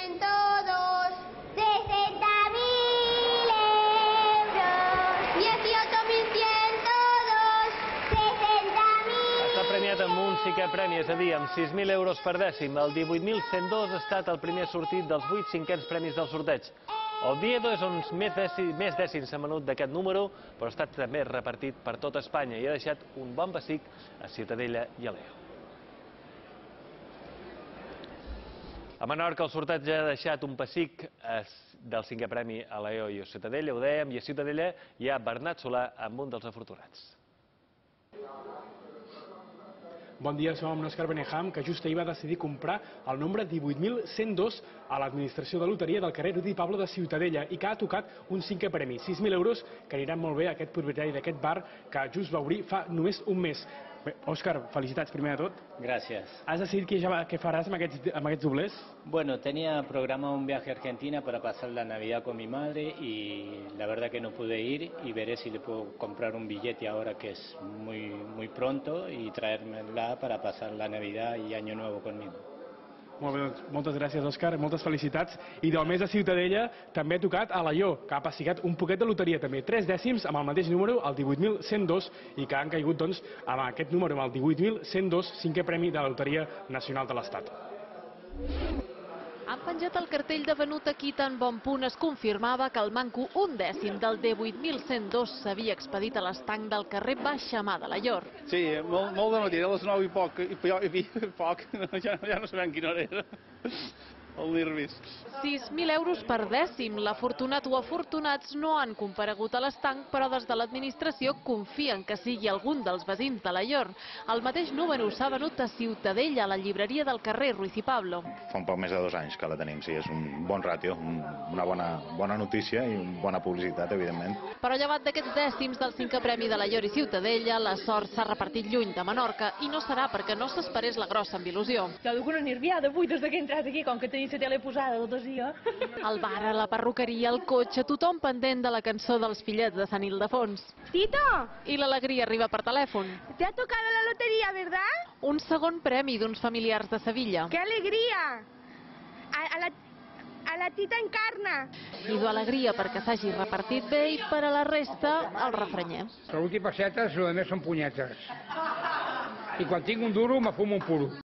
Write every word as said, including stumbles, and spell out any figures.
ciento dos, sesenta mil euros, dieciocho mil ciento dos, sesenta mil. Està premiat amb un cinquè premi, és a dir, amb sis mil euros per dècim. El divuit mil cent dos ha estat el primer sortit dels vuit cinquens premis del sorteig. Oviedo és on més dècims s'ha venut d'aquest número, però ha estat també repartit per tot Espanya i ha deixat un bon pessic a Ciutadella i a Leo. A Menorca el sorteig ha deixat un pessic del cinquè premi a Leo i a Ciutadella, ho dèiem, i a Ciutadella hi ha Bernat Solà amb un dels afortunats. Bon dia, som amb l'Òscar Beneham, que just ahir va decidir comprar el nombre divuit mil cent dos a l'administració de loteria del carrer Rudi Pablo de Ciutadella i que ha tocat un cinquè premi, sis mil euros, que aniran molt bé a aquest propietari d'aquest bar que just va obrir fa només un mes. Bé, Òscar, felicitats primer de tot. Gracias. Has decidit què, què faràs amb aquests, amb aquests doblers? Bueno, tenía programado un viaje a Argentina para pasar la Navidad con mi madre y la verdad que no pude ir y veré si le puedo comprar un billete ahora que es muy, muy pronto y traérmela para pasar la Navidad y Año Nuevo conmigo. Molt bé, doncs, moltes gràcies, Òscar, moltes felicitats. I del mes de Ciutadella també ha tocat a l'Aió, que ha pessigat un poquet de loteria també. Tres dècims amb el mateix número, el divuit mil cent dos, i que han caigut doncs, amb aquest número, amb el divuit mil cent dos, cinquè premi de la Loteria Nacional de l'Estat. Han penjat el cartell de venut aquí tan bon punt es confirmava que el manco un dècim del divuit mil cent dos s'havia expedit a l'estanc del carrer Baixamà de Laior. Sí, molt, molt de matí, a les nou i poc, i, i, i poc, ja, ja no sabem quina hora era. El nervis. sis mil euros per dècim. L'afortunat o afortunats no han comparegut a l'estanc, però des de l'administració confien que sigui algun dels veïns de Laior. El mateix número s'ha venut a Ciutadella, a la llibreria del carrer Ruiz i Pablo. Fa un poc més de dos anys que la tenim, sí, és un bon ràtio, una bona, bona notícia i una bona publicitat, evidentment. Però llevat d'aquests dècims del cinquè premi de Laior i Ciutadella, la sort s'ha repartit lluny de Menorca i no serà perquè no s'esperés la grossa amb il·lusió. Jo duc una nerviada avui des que he entrat aquí, com que tenim la tele posada tot el dia. El bar, la perruqueria, el cotxe, tothom pendent de la cançó dels fillets de Sant Ildefons. Tito, I l'alegria arriba per telèfon. te ha tocado la lotería, ¿verdad? Un segon premi d'uns familiars de Sevilla. ¡Qué alegría! A, a, la, a la tita Encarna. Pido alegria perquè s'hagi repartit bé i per a la resta el refrenyer. Salut i pessetes, lo de més són punyetes. I quan tinc un duro me fumo un puro.